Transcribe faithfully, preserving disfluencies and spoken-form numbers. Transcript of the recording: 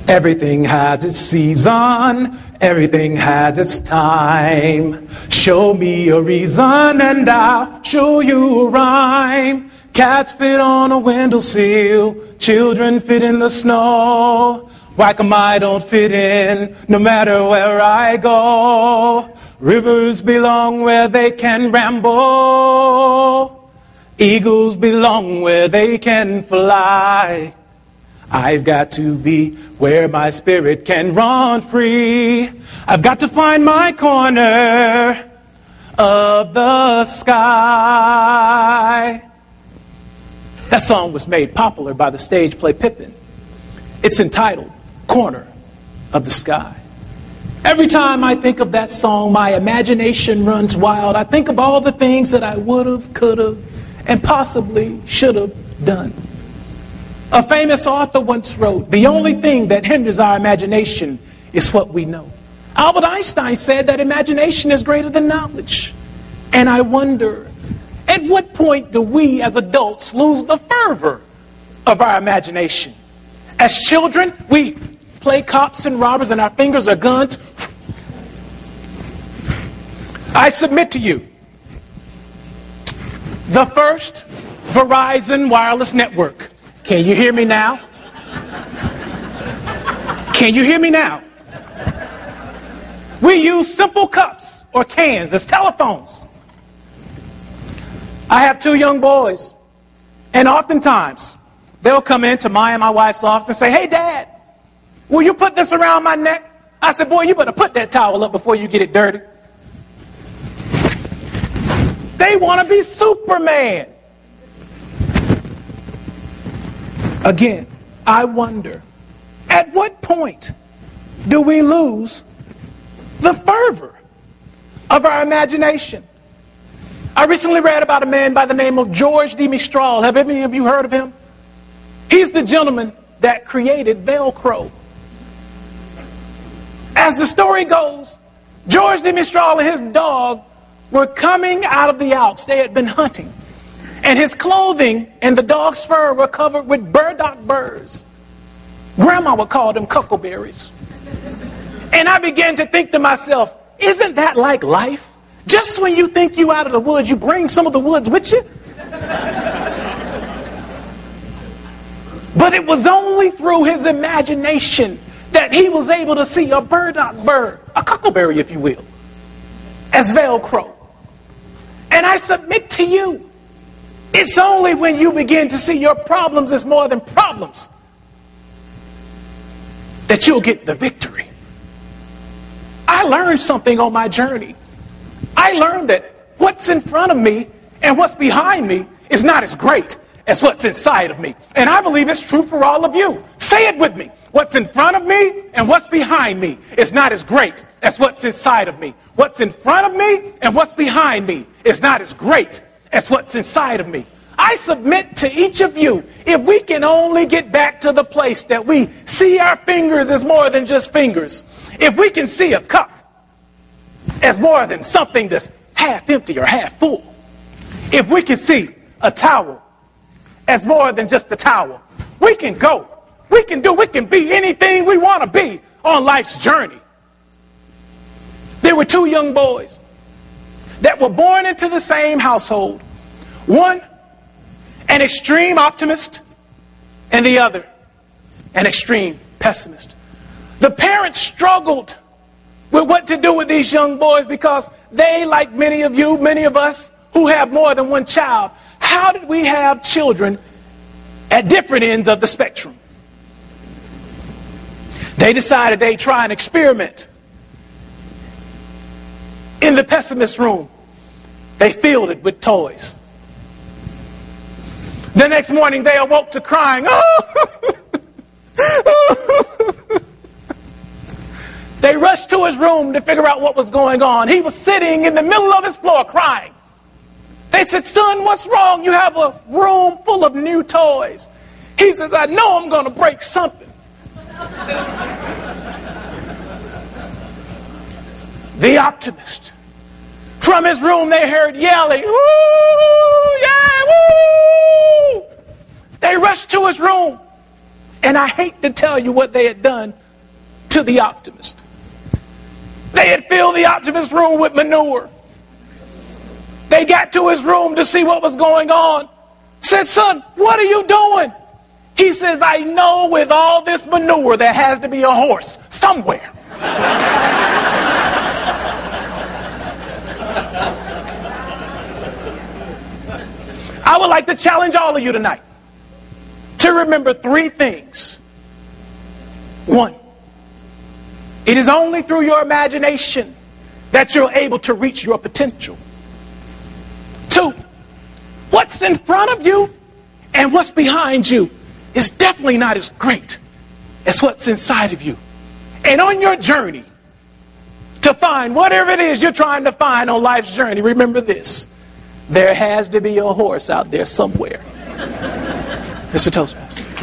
Everything has its season, everything has its time. Show me a reason and I'll show you a rhyme. Cats fit on a windowsill, children fit in the snow. Why come I don't fit in, no matter where I go? Rivers belong where they can ramble. Eagles belong where they can fly. I've got to be where my spirit can run free. I've got to find my corner of the sky. That song was made popular by the stage play Pippin. It's entitled Corner of the Sky. Every time I think of that song, my imagination runs wild. I think of all the things that I would have, could have, and possibly should have done. A famous author once wrote, "The only thing that hinders our imagination is what we know." Albert Einstein said that imagination is greater than knowledge. And I wonder, at what point do we as adults lose the fervor of our imagination? As children, we play cops and robbers and our fingers are guns. I submit to you, the first Verizon wireless network. Can you hear me now? Can you hear me now? We use simple cups or cans as telephones. I have two young boys, and oftentimes they'll come into my and my wife's office and say, "Hey, Dad, will you put this around my neck?" I said, "Boy, you better put that towel up before you get it dirty." They want to be Superman. Again, I wonder, at what point do we lose the fervor of our imagination? I recently read about a man by the name of George de Mestral. Have any of you heard of him? He's the gentleman that created Velcro. As the story goes, George de Mestral and his dog were coming out of the Alps. They had been hunting. And his clothing and the dog's fur were covered with burdock burrs. Grandma would call them cuckleberries. And I began to think to myself, isn't that like life? Just when you think you out of the woods, you bring some of the woods with you. But it was only through his imagination that he was able to see a burdock bird, a cuckleberry if you will, as Velcro. And I submit to you, it's only when you begin to see your problems as more than problems that you'll get the victory. I learned something on my journey. I learned that what's in front of me and what's behind me is not as great as what's inside of me. And I believe it's true for all of you. Say it with me. What's in front of me and what's behind me is not as great as what's inside of me. What's in front of me and what's behind me is not as great as what's inside of me. I submit to each of you, if we can only get back to the place that we see our fingers as more than just fingers, if we can see a cup as more than something that's half empty or half full, if we can see a towel as more than just a towel, we can go, we can do, we can be anything we want to be on life's journey. There were two young boys that were born into the same household. One, an extreme optimist, and the other, an extreme pessimist. The parents struggled with what to do with these young boys because they, like many of you, many of us who have more than one child, how did we have children at different ends of the spectrum? They decided they'd try an experiment. In the pessimist room, they filled it with toys. The next morning, they awoke to crying. Oh! They rushed to his room to figure out what was going on. He was sitting in the middle of his floor crying. They said, "Son, what's wrong? You have a room full of new toys." He says, "I know I'm going to break something." The optimist. From his room, they heard yelling, "Woo! Yeah, woo!" They rushed to his room, And I hate to tell you what they had done to the optimist. They had filled the optimist's room with manure. They got to his room to see what was going on. Said, son, what are you doing? He says, I know with all this manure there has to be a horse somewhere. I would like to challenge all of you tonight to remember three things. One, it is only through your imagination that you're able to reach your potential. Two, what's in front of you and what's behind you is definitely not as great as what's inside of you. And on your journey to find whatever it is you're trying to find on life's journey, remember this. There has to be a horse out there somewhere. Mister Toastmaster.